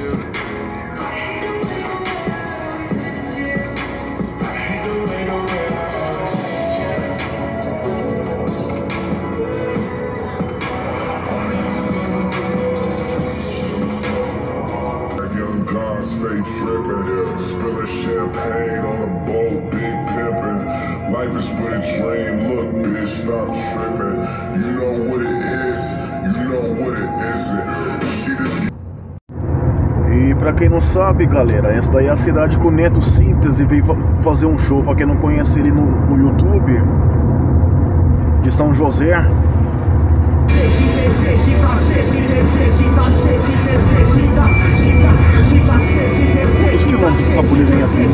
Stay trippin', spillin' champagne on a boat, big pimpin'. Life is but a dream, look bitch, stop trippin'. You know what it is, you know what it isn't. She just... E pra quem não sabe, galera, essa daí é a cidade que o Neto Síntese veio fazer um show. Pra quem não conhece ele no YouTube, de São José. Quantos quilômetros pra poder vir aqui?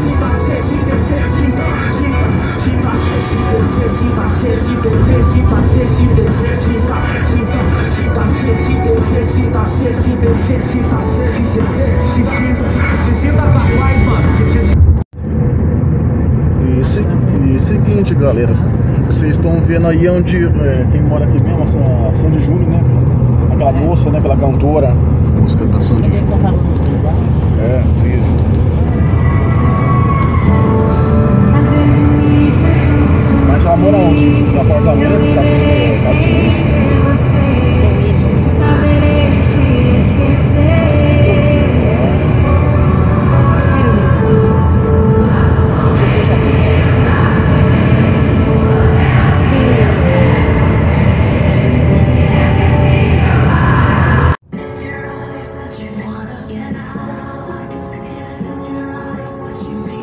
E seguinte, galera, vocês estão vendo aí onde quem mora aqui mesmo, essa Sandy Júnior, né? Aquela moça, né? Aquela cantora. A música da Sandy Júnior. É, vejo. Mas ela mora onde? No apartamento?